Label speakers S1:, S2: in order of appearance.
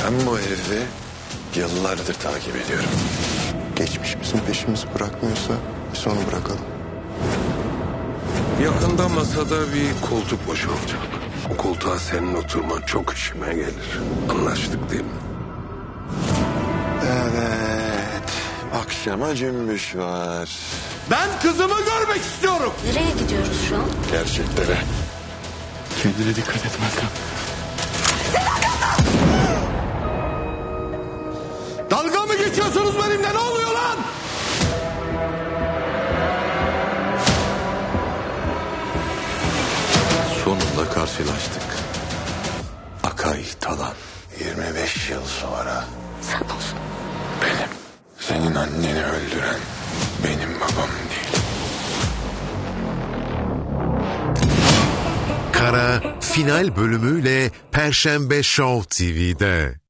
S1: Ben bu herifi yıllardır takip ediyorum.
S2: Geçmiş bizim peşimizi bırakmıyorsa biz onu bırakalım.
S1: Yakında masada bir koltuk boşalacak. O koltuğa senin oturman çok işime gelir. Anlaştık değil mi?
S2: Evet. Akşama cümbüş var.
S1: Ben kızımı görmek istiyorum.
S3: Nereye gidiyoruz şu an?
S1: Gerçeklere.
S2: Kendine dikkat et Meltem.
S1: Dalga mı geçiyorsunuz benimle? Ne oluyor lan?
S2: Sonunda karşılaştık. Akay Talan. 25 yıl sonra
S3: Sen olsun.
S2: benim. Senin anneni öldüren benim babam değil.
S4: Kara final bölümüyle Perşembe Show TV'de.